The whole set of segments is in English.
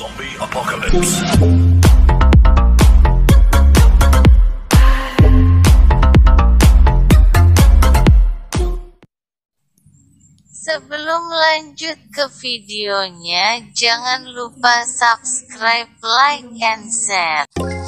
Zombie Apocalypse. Sebelum lanjut ke videonya, jangan lupa subscribe, like, and share.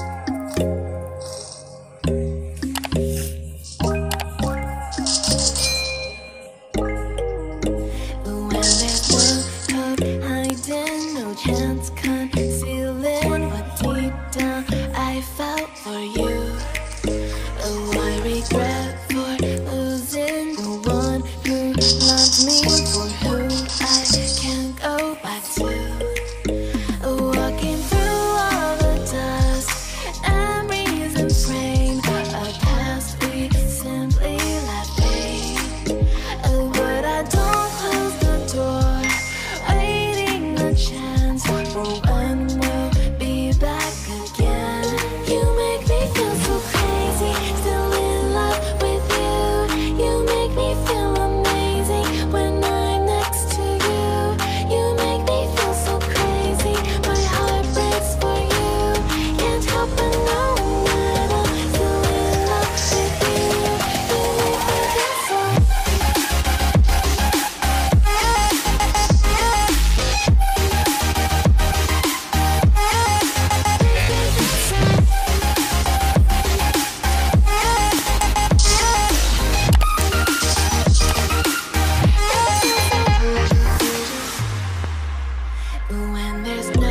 Chance concealing what deep down I felt for you. Oh, I regret for losing the one who loved me, for who I can't go back to. Walking through all the dust and breeze and frame, a past we simply left be. Oh, but I don't close the door, waiting a chance for when we'll be back again. You make me feel so crazy, still in love with you. You make me feel amazing when I'm next to you. You make me feel so crazy, my heart breaks for you. Can't help but know that I'm still in love with you. You make me feel so. When there's